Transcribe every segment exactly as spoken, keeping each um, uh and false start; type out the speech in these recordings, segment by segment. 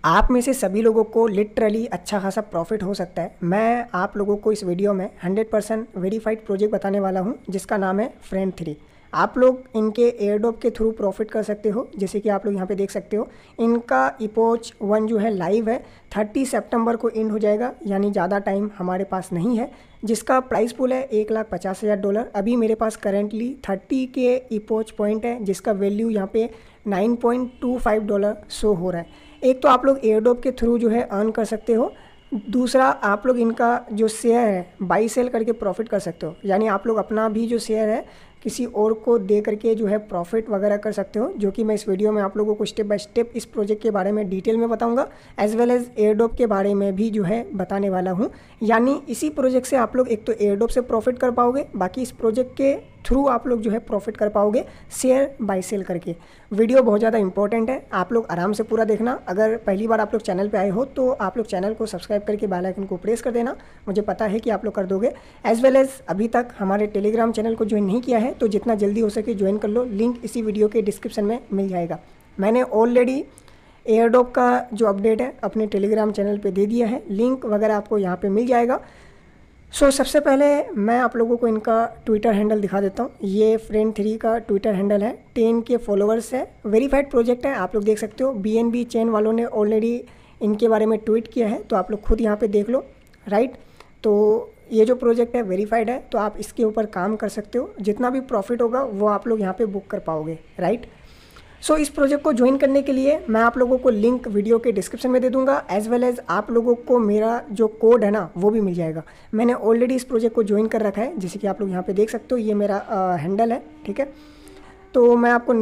आप में से सभी लोगों को लिटरली अच्छा खासा प्रॉफिट हो सकता है। मैं आप लोगों को इस वीडियो में हंड्रेड परसेंट वेरीफाइड प्रोजेक्ट बताने वाला हूं, जिसका नाम है फ्रेंड थ्री। आप लोग इनके एयरड्रॉप के थ्रू प्रॉफिट कर सकते हो। जैसे कि आप लोग यहाँ पे देख सकते हो, इनका इपोच वन जो है लाइव है, थर्टी सितंबर को एंड हो जाएगा, यानी ज़्यादा टाइम हमारे पास नहीं है। जिसका प्राइस पूल है एक लाख पचास हज़ार डॉलर। अभी मेरे पास करेंटली थर्टी के इपोच पॉइंट है, जिसका वैल्यू यहाँ पे nine point two five dollar show हो रहा है। एक तो आप लोग एयरड्रॉप के थ्रू जो है अर्न कर सकते हो, दूसरा आप लोग इनका जो शेयर है बाई सेल करके प्रॉफिट कर सकते हो। यानी आप लोग अपना भी जो शेयर है किसी और को दे करके जो है प्रॉफिट वगैरह कर सकते हो, जो कि मैं इस वीडियो में आप लोगों को स्टेप बाय स्टेप इस प्रोजेक्ट के बारे में डिटेल में बताऊंगा, एज वेल एज एयरड्रॉप के बारे में भी जो है बताने वाला हूं। यानी इसी प्रोजेक्ट से आप लोग एक तो एयरड्रॉप से प्रॉफिट कर पाओगे, बाकी इस प्रोजेक्ट के थ्रू आप लोग जो है प्रॉफिट कर पाओगे शेयर बाय सेल करके। वीडियो बहुत ज़्यादा इंपॉर्टेंट है, आप लोग आराम से पूरा देखना। अगर पहली बार आप लोग चैनल पे आए हो तो आप लोग चैनल को सब्सक्राइब करके बेल आइकन को प्रेस कर देना, मुझे पता है कि आप लोग कर दोगे। एज वेल एज अभी तक हमारे टेलीग्राम चैनल को ज्वाइन नहीं किया है तो जितना जल्दी हो सके ज्वाइन कर लो, लिंक इसी वीडियो के डिस्क्रिप्शन में मिल जाएगा। मैंने ऑलरेडी एयरड्रॉप का जो अपडेट है अपने टेलीग्राम चैनल पे दे दिया है, लिंक वगैरह आपको यहाँ पे मिल जाएगा। सो so, सबसे पहले मैं आप लोगों को इनका ट्विटर हैंडल दिखा देता हूँ। ये फ्रेंड थ्री का ट्विटर हैंडल है, टेन के फॉलोअर्स है, वेरीफाइड प्रोजेक्ट है, आप लोग देख सकते हो। बी एन बी चेन वालों ने ऑलरेडी इनके बारे में ट्वीट किया है, तो आप लोग खुद यहाँ पे देख लो, राइट। तो ये जो प्रोजेक्ट है वेरीफाइड है, तो आप इसके ऊपर काम कर सकते हो। जितना भी प्रॉफिट होगा वो आप लोग यहाँ पे बुक कर पाओगे, राइट। सो so, इस प्रोजेक्ट को ज्वाइन करने के लिए मैं आप लोगों को लिंक वीडियो के डिस्क्रिप्शन में दे दूंगा, एज वेल एज आप लोगों को मेरा जो कोड है ना वो भी मिल जाएगा। मैंने ऑलरेडी इस प्रोजेक्ट को ज्वाइन कर रखा है, जैसे कि आप लोग यहाँ पे देख सकते हो, ये मेरा हैंडल है, ठीक है। तो मैं आपको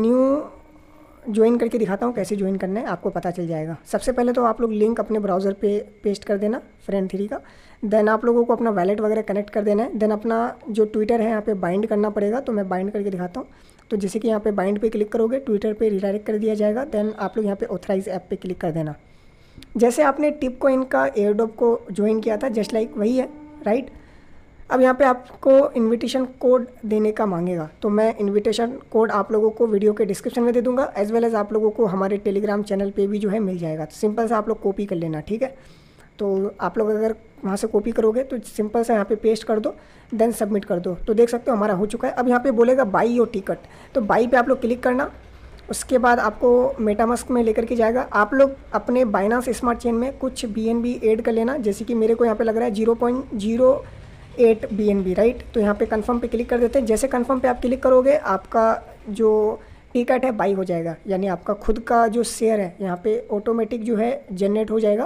न्यू ज्वाइन करके दिखाता हूँ, कैसे ज्वाइन करना है आपको पता चल जाएगा। सबसे पहले तो आप लोग लिंक अपने ब्राउज़र पे पेस्ट कर देना फ्रेंड थ्री का, देन आप लोगों को अपना वैलेट वगैरह कनेक्ट कर देना है, देन अपना जो ट्विटर है यहाँ पे बाइंड करना पड़ेगा। तो मैं बाइंड करके दिखाता हूँ। तो जैसे कि यहाँ पे बाइंड पे क्लिक करोगे, ट्विटर पे रिडायरेक्ट कर दिया जाएगा, देन आप लोग यहाँ पे ऑथराइज ऐप पे क्लिक कर देना। जैसे आपने टिप को इनका एयरड्रॉप को ज्वाइन किया था, जस्ट लाइक वही है, राइट। अब यहाँ पे आपको इनविटेशन कोड देने का मांगेगा, तो मैं इनविटेशन कोड आप लोगों को वीडियो के डिस्क्रिप्शन में दे दूंगा, एज वेल एज आप लोगों को हमारे टेलीग्राम चैनल पे भी जो है मिल जाएगा। तो सिंपल सा आप लोग कॉपी कर लेना, ठीक है। तो आप लोग अगर वहाँ से कॉपी करोगे तो सिंपल सा यहाँ पे पेस्ट कर दो, देन सबमिट कर दो। तो देख सकते हो हमारा हो चुका है। अब यहाँ पे बोलेगा बाई योर टिकट, तो बाई पे आप लोग क्लिक करना। उसके बाद आपको मेटामास्क में लेकर के जाएगा। आप लोग अपने बाइनांस स्मार्ट चेन में कुछ बी एन बी ऐड कर लेना, जैसे कि मेरे को यहाँ पे लग रहा है zero point zero eight B N B, right. तो यहाँ पे कन्फर्म पे क्लिक कर देते हैं। जैसे कन्फर्म पे आप क्लिक करोगे, आपका जो टिकट है बाई हो जाएगा, यानी आपका खुद का जो शेयर है यहाँ पे ऑटोमेटिक जो है जनरेट हो जाएगा।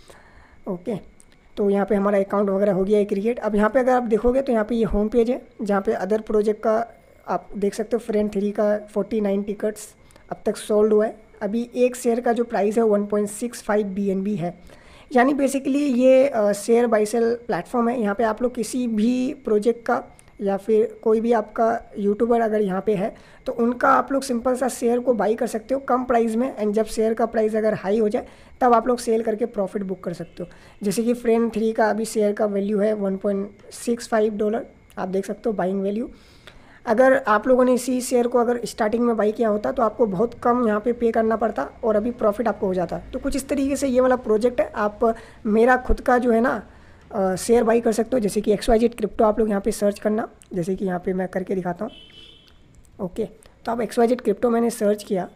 ओके, तो यहाँ पे हमारा अकाउंट वगैरह हो गया है क्रिएट। अब यहाँ पे अगर आप देखोगे तो यहाँ पे ये यह होम पेज है, जहाँ पे अदर प्रोजेक्ट का आप देख सकते हो। फ्रेंड थ्री का फोर्टी नाइन टिकट्स अब तक सोल्ड हुआ है। अभी एक शेयर का जो प्राइस है one point six five B N B है। यानी बेसिकली ये शेयर बाई सेल प्लेटफॉर्म है। यहाँ पे आप लोग किसी भी प्रोजेक्ट का या फिर कोई भी आपका यूट्यूबर अगर यहाँ पे है तो उनका आप लोग सिंपल सा शेयर को बाई कर सकते हो कम प्राइस में, एंड जब शेयर का प्राइस अगर हाई हो जाए तब आप लोग सेल करके प्रॉफिट बुक कर सकते हो। जैसे कि फ्रेंड थ्री का अभी शेयर का वैल्यू है one point six five dollar, आप देख सकते हो बाइंग वैल्यू। अगर आप लोगों ने इसी शेयर को अगर स्टार्टिंग में बाई किया होता तो आपको बहुत कम यहाँ पे पे करना पड़ता और अभी प्रॉफिट आपको हो जाता। तो कुछ इस तरीके से ये वाला प्रोजेक्ट है। आप मेरा खुद का जो है ना शेयर बाई कर सकते हो, जैसे कि एक्स वाई जेड क्रिप्टो आप लोग यहाँ पे सर्च करना, जैसे कि यहाँ पे मैं करके दिखाता हूँ। ओके, तो अब एक्स वाई जेड क्रिप्टो मैंने सर्च किया।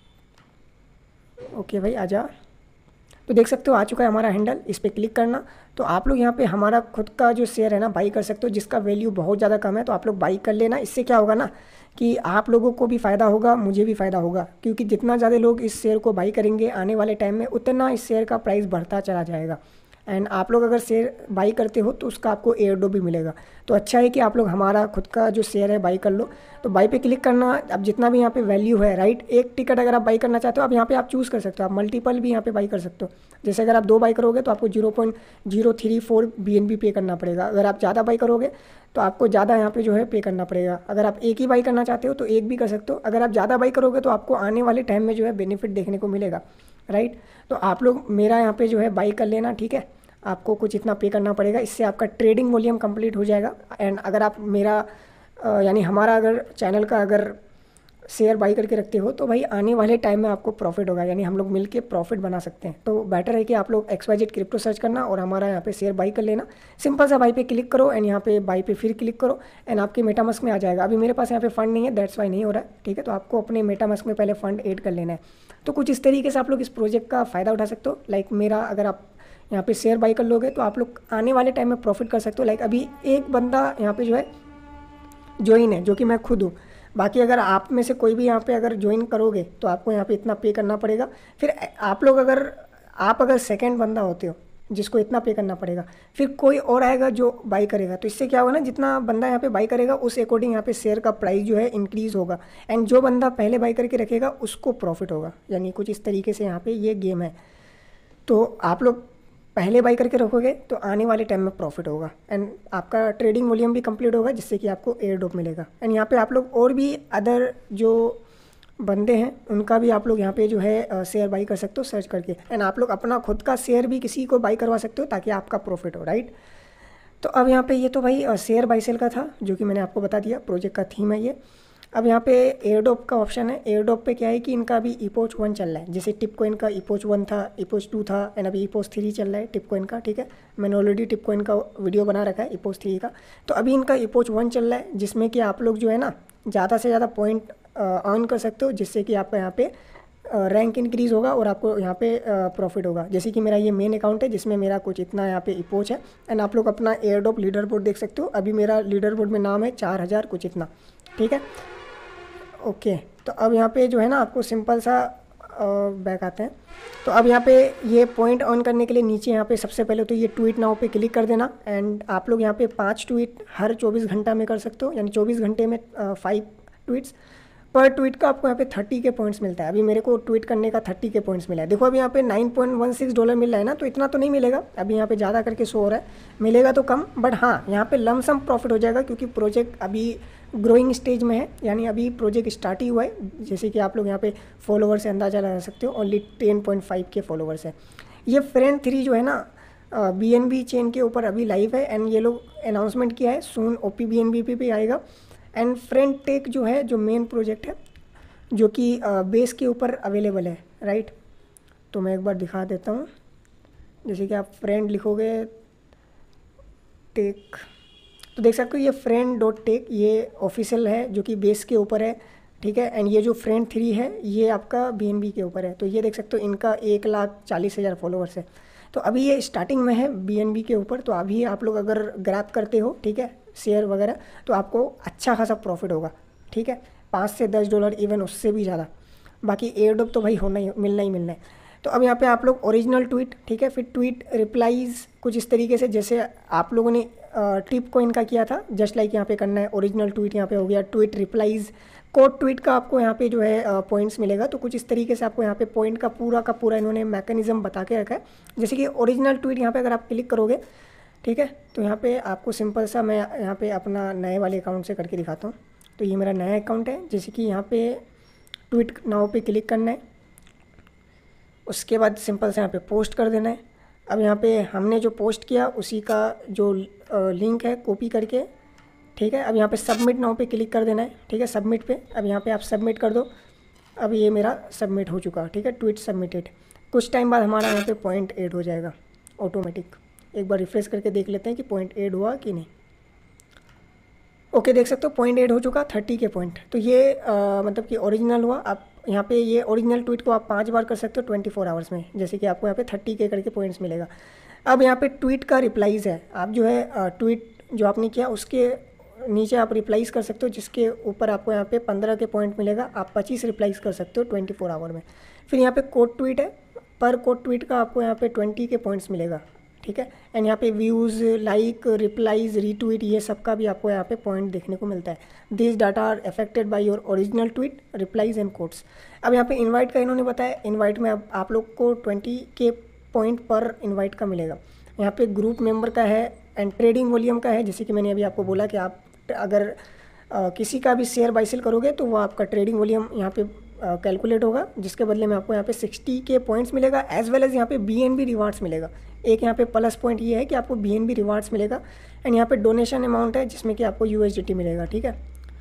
ओके भाई आजा, तो देख सकते हो आ चुका है हमारा हैंडल, इस पर क्लिक करना। तो आप लोग यहाँ पे हमारा खुद का जो शेयर है ना बाई कर सकते हो, जिसका वैल्यू बहुत ज़्यादा कम है, तो आप लोग बाई कर लेना। इससे क्या होगा ना कि आप लोगों को भी फ़ायदा होगा, मुझे भी फ़ायदा होगा, क्योंकि जितना ज़्यादा लोग इस शेयर को बाई करेंगे आने वाले टाइम में उतना इस शेयर का प्राइस बढ़ता चला जाएगा। एंड आप लोग अगर शेयर बाई करते हो तो उसका आपको एयरड्रॉप भी मिलेगा। तो अच्छा है कि आप लोग हमारा खुद का जो शेयर है बाई कर लो। तो बाई पे क्लिक करना। अब जितना भी यहाँ पे वैल्यू है, राइट, एक टिकट अगर आप बाई करना चाहते हो, अब यहाँ पे आप चूज़ कर सकते हो, आप मल्टीपल भी यहाँ पे बाई कर सकते हो। जैसे अगर आप दो बाई करोगे तो आपको zero point zero three four B N B pay करना पड़ेगा। अगर आप ज़्यादा बाई करोगे तो आपको ज़्यादा यहाँ पे जो है पे करना पड़ेगा। अगर आप एक ही बाई करना चाहते हो तो एक भी कर सकते हो। अगर आप ज़्यादा बाई करोगे तो आपको आने वाले टाइम में जो है बेनिफिट देखने को मिलेगा, राइट। तो आप लोग मेरा यहाँ पे जो है बाई कर लेना, ठीक है। आपको कुछ इतना पे करना पड़ेगा, इससे आपका ट्रेडिंग वॉल्यूम कंप्लीट हो जाएगा। एंड अगर आप मेरा यानी हमारा अगर चैनल का अगर शेयर बाई करके रखते हो तो भाई आने वाले टाइम में आपको प्रॉफिट होगा, यानी हम लोग मिलके प्रॉफिट बना सकते हैं। तो बेटर है कि आप लोग X Y Z crypto search करना और हमारा यहाँ पे शेयर बाई कर लेना। सिंपल सा बाई पे क्लिक करो एंड यहाँ पे बाई पे फिर क्लिक करो एंड आपके मेटामास्क में आ जाएगा। अभी मेरे पास यहाँ पे फंड नहीं है, दैट्स वाई नहीं हो रहा है, ठीक है। तो आपको अपने मेटामास्क में पहले फंड ऐड कर लेना है। तो कुछ इस तरीके से आप लोग इस प्रोजेक्ट का फ़ायदा उठा सकते हो। लाइक मेरा अगर आप यहाँ पे शेयर बाई कर लोगे तो आप लोग आने वाले टाइम में प्रॉफिट कर सकते हो। लाइक अभी एक बंदा यहाँ पे जो है ज्वाइन है, जो कि मैं खुद हूँ। बाकी अगर आप में से कोई भी यहाँ पे अगर ज्वाइन करोगे तो आपको यहाँ पे इतना पे करना पड़ेगा। फिर आप लोग अगर आप अगर सेकंड बंदा होते हो जिसको इतना पे करना पड़ेगा, फिर कोई और आएगा जो बाई करेगा। तो इससे क्या होगा ना, जितना बंदा यहाँ पे बाई करेगा उस अकॉर्डिंग यहाँ पे शेयर का प्राइस जो है इंक्रीज़ होगा एंड जो बंदा पहले बाई करके रखेगा उसको प्रॉफिट होगा। यानी कुछ इस तरीके से यहाँ पे ये गेम है। तो आप लोग पहले बाई करके रखोगे तो आने वाले टाइम में प्रॉफिट होगा एंड आपका ट्रेडिंग वॉल्यूम भी कंप्लीट होगा, जिससे कि आपको एयर ड्रॉप मिलेगा। एंड यहाँ पे आप लोग और भी अदर जो बंदे हैं उनका भी आप लोग यहाँ पे जो है शेयर बाई कर सकते हो सर्च करके एंड आप लोग अपना खुद का शेयर भी किसी को बाई करवा सकते हो ताकि आपका प्रॉफिट हो, राइट। तो अब यहाँ पे ये तो भाई शेयर बाई सेल का था जो कि मैंने आपको बता दिया, प्रोजेक्ट का थीम है ये। अब यहाँ पे एयरड्रॉप का ऑप्शन है। एयरड्रॉप पे क्या है कि इनका अभी इपोच वन चल रहा है। जैसे टिपकॉइन का इपोच वन था, इपोच टू था एंड अभी इपोच थ्री चल रहा है टिपकॉइन का, ठीक है। मैंने ऑलरेडी टिपकॉइन का वीडियो बना रखा है इपोच थ्री का। तो अभी इनका इपोच वन चल रहा है जिसमें कि आप लोग जो है ना ज़्यादा से ज़्यादा पॉइंट अर्न कर सकते हो, जिससे कि आपका यहाँ पे रैंक इंक्रीज़ होगा और आपको यहाँ पे प्रॉफिट होगा। जैसे कि मेरा ये मेन अकाउंट है जिसमें मेरा कुछ इतना यहाँ पे इपोच है एंड आप लोग अपना एयरड्रॉप लीडर बोर्ड देख सकते हो। अभी मेरा लीडर बोर्ड में नाम है चार हज़ार कुछ इतना, ठीक है। ओके तो अब यहाँ पे जो है ना आपको सिंपल सा बैक आते हैं। तो अब यहाँ पे ये पॉइंट ऑन करने के लिए नीचे यहाँ पे सबसे पहले तो ये ट्वीट नाउ पे क्लिक कर देना एंड आप लोग यहाँ पे पाँच ट्वीट हर चौबीस घंटा में कर सकते हो, यानी चौबीस घंटे में फाइव ट्वीट्स पर ट्वीट का आपको यहाँ पे थर्टी के पॉइंट्स मिलता है। अभी मेरे को ट्वीट करने का थर्टी के पॉइंट्स मिला है। देखो अभी यहाँ पे nine point one six dollar मिल रहा है ना, तो इतना तो नहीं मिलेगा। अभी यहाँ पे ज़्यादा करके शो हो रहा है, मिलेगा तो कम, बट हाँ यहाँ पे लमसम प्रॉफिट हो जाएगा क्योंकि प्रोजेक्ट अभी ग्रोइंग स्टेज में है, यानी अभी प्रोजेक्ट स्टार्ट ही हुआ है। जैसे कि आप लोग यहाँ पे फॉलोवर से अंदाज़ा लगा सकते हो, only ten point five K followers है। ये फ्रेंड थ्री जो है ना बी एन बी चेन के ऊपर अभी लाइव है एंड ये लोग अनाउंसमेंट किया है soon O P B N B पे भी आएगा। एंड फ्रेंड टेक जो है जो मेन प्रोजेक्ट है जो कि बेस के ऊपर अवेलेबल है, राइट। तो मैं एक बार दिखा देता हूँ। जैसे कि आप फ्रेंड लिखोगे टेक तो देख सकते हो ये फ्रेंड डॉट टेक ये ऑफिशियल है जो कि बेस के ऊपर है, ठीक है। एंड ये जो फ्रेंड थ्री है ये आपका बी एन बी के ऊपर है। तो ये देख सकते हो इनका एक लाख चालीस हज़ार फॉलोअर्स है। तो अभी ये स्टार्टिंग में है बी एन बी के ऊपर। तो अभी आप लोग अगर ग्रैब करते हो, ठीक है, शेयर वगैरह, तो आपको अच्छा खासा प्रॉफिट होगा, ठीक है, पाँच से दस डॉलर इवन उससे भी ज़्यादा। बाकी एयरड्रॉप तो भाई होना ही मिलना ही मिलना है। तो अब यहाँ पे आप लोग ओरिजिनल ट्वीट, ठीक है, फिर ट्वीट रिप्लाईज़ कुछ इस तरीके से जैसे आप लोगों ने टिप कॉइन का किया था, जस्ट लाइक यहाँ पे करना है। ओरिजिनल ट्वीट यहाँ पे हो गया, ट्वीट रिप्लाईज़, कोड ट्वीट का आपको यहाँ पे जो है पॉइंट्स मिलेगा। तो कुछ इस तरीके से आपको यहाँ पे पॉइंट का पूरा का पूरा इन्होंने मैकेनिज्म बता के रखा है। जैसे कि ओरिजिनल ट्वीट यहाँ पे अगर आप क्लिक करोगे, ठीक है, तो यहाँ पे आपको सिंपल सा मैं यहाँ पे अपना नए वाले अकाउंट से करके दिखाता हूँ। तो ये मेरा नया अकाउंट है। जैसे कि यहाँ पे ट्वीट नाउ पे क्लिक करना है, उसके बाद सिंपल से यहाँ पे पोस्ट कर देना है। अब यहाँ पे हमने जो पोस्ट किया उसी का जो लिंक है कॉपी करके, ठीक है, अब यहाँ पे सबमिट नाउ पे क्लिक कर देना है, ठीक है, सबमिट पे। अब यहाँ पे आप सबमिट कर दो। अब ये मेरा सबमिट हो चुका, ठीक है, ट्वीट सबमिटेड। कुछ टाइम बाद हमारा यहाँ पे पॉइंट ऐड हो जाएगा ऑटोमेटिक। एक बार रिफ्रेश करके देख लेते हैं कि पॉइंट ऐड हुआ कि नहीं। ओके, देख सकते हो पॉइंट ऐड हो चुका, थर्टी के पॉइंट। तो ये आ, मतलब कि ओरिजिनल हुआ। आप यहाँ पे ये ओरिजिनल ट्वीट को आप पाँच बार कर सकते हो ट्वेंटी फोर आवर्स में, जैसे कि आपको यहाँ पे थर्टी के करके पॉइंट्स मिलेगा। अब यहाँ पे ट्वीट का रिप्लाईज़ है। आप जो है ट्वीट जो आपने किया उसके नीचे आप रिप्लाईज़ कर सकते हो, जिसके ऊपर आपको यहाँ पे पंद्रह के पॉइंट मिलेगा। आप पच्चीस रिप्लाईज़ कर सकते हो ट्वेंटी फोर आवर में। फिर यहाँ पे कोड ट्वीट है, पर कोड ट्वीट का आपको यहाँ पे ट्वेंटी के पॉइंट्स मिलेगा, ठीक है। एंड यहाँ पे व्यूज़, लाइक, रिप्लाईज़, रीट्वीट, ये सब का भी आपको यहाँ पे पॉइंट देखने को मिलता है। This data are affected by your original tweet, replies and codes. अब यहाँ पे इनवाइट का इन्होंने बताया, इनवाइट में अब आप लोग को ट्वेंटी के पॉइंट पर इनवाइट का मिलेगा। यहाँ पे ग्रुप मेंबर का है एंड ट्रेडिंग वॉल्यूम का है। जैसे कि मैंने अभी आपको बोला कि आप अगर आ, किसी का भी शेयर बाई सेल करोगे तो वो आपका ट्रेडिंग वॉल्यूम यहाँ पे कैलकुलेट होगा, जिसके बदले में आपको यहाँ पे सिक्सटी के पॉइंट्स मिलेगा, एज वेल एज यहाँ पे बी एन बी रिवार्ड्स मिलेगा। एक यहाँ पे प्लस पॉइंट ये है कि आपको बी एन बी रिवार्ड्स मिलेगा एंड यहाँ पे डोनेशन अमाउंट है जिसमें कि आपको यू एस डी टी मिलेगा, ठीक है।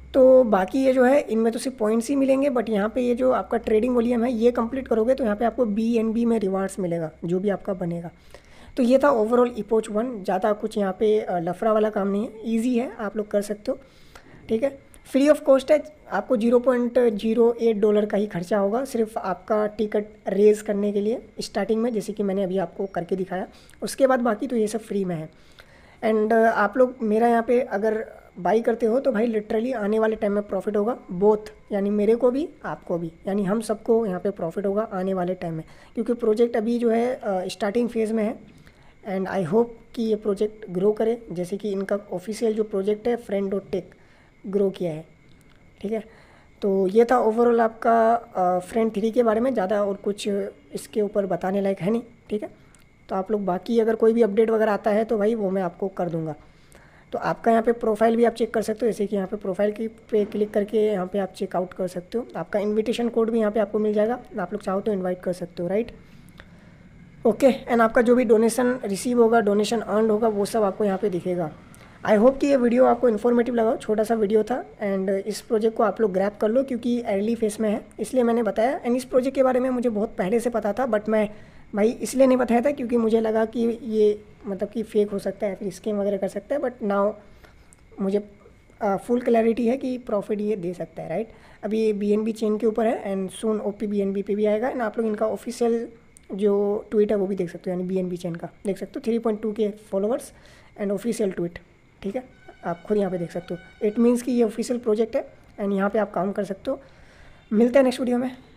तो बाकी ये जो है इनमें तो सिर्फ पॉइंट्स ही मिलेंगे, बट यहाँ पे ये जो आपका ट्रेडिंग वॉल्यूम है ये कंप्लीट करोगे तो यहाँ पे आपको बी एन बी में रिवार्ड्स मिलेगा जो भी आपका बनेगा। तो ये था ओवरऑल इपोच वन। ज़्यादा कुछ यहाँ पे लफड़ा वाला काम नहीं है, ईजी है, आप लोग कर सकते हो। ठीक है, फ्री ऑफ कॉस्ट है, आपको zero point zero eight dollar का ही खर्चा होगा सिर्फ आपका टिकट रेज करने के लिए स्टार्टिंग में, जैसे कि मैंने अभी आपको करके दिखाया। उसके बाद बाकी तो ये सब फ्री में है। एंड आप लोग मेरा यहाँ पे अगर बाई करते हो तो भाई लिटरली आने वाले टाइम में प्रॉफिट होगा, बोथ, यानी मेरे को भी आपको भी, यानी हम सबको यहाँ पे प्रॉफिट होगा आने वाले टाइम में, क्योंकि प्रोजेक्ट अभी जो है स्टार्टिंग फेज़ में है। एंड आई होप कि ये प्रोजेक्ट ग्रो करे, जैसे कि इनका ऑफिशियल जो प्रोजेक्ट है फ्रेंड डॉट टेक ग्रो किया है। ठीक है, तो ये था ओवरऑल आपका फ्रेंड थ्री के बारे में। ज़्यादा और कुछ इसके ऊपर बताने लायक है नहीं। ठीक है, तो आप लोग बाकी अगर कोई भी अपडेट वगैरह आता है तो भाई वो मैं आपको कर दूंगा। तो आपका यहाँ पे प्रोफाइल भी आप चेक कर सकते हो, जैसे कि यहाँ पे प्रोफाइल की पे क्लिक करके यहाँ पे आप चेकआउट कर सकते हो। आपका इनविटेशन कोड भी यहाँ पे आपको मिल जाएगा, आप लोग चाहो तो इनवाइट कर सकते हो, राइट। ओके, एंड आपका जो भी डोनेशन रिसीव होगा, डोनेशन अर्न होगा, वो सब आपको यहाँ पे दिखेगा। आई होप कि ये वीडियो आपको इन्फॉर्मेटिव लगा, छोटा सा वीडियो था। एंड इस प्रोजेक्ट को आप लोग ग्रैब कर लो क्योंकि अर्ली फेस में है, इसलिए मैंने बताया। एंड इस प्रोजेक्ट के बारे में मुझे बहुत पहले से पता था, बट मैं भाई इसलिए नहीं बताया था क्योंकि मुझे लगा कि ये मतलब कि फेक हो सकता है, फिर स्कैम वगैरह कर सकता है। बट नाउ मुझे फुल क्लैरिटी है कि प्रॉफिट ये दे सकता है, राइट। अभी ये बी एन बी चेन के ऊपर है and soon O P B N B पे भी आएगा। एंड आप लोग इनका ऑफिशियल जो ट्वीट है वो भी देख सकते हो, यानी बी एन बी चेन का देख सकते हो, थ्री पॉइंट टू के फॉलोवर्स एंड ऑफिशियल ट्वीट। ठीक है, आप खुद यहाँ पे देख सकते हो। इट मीन्स कि ये ऑफिशियल प्रोजेक्ट है एंड यहाँ पे आप काम कर सकते हो। मिलते हैं नेक्स्ट वीडियो में।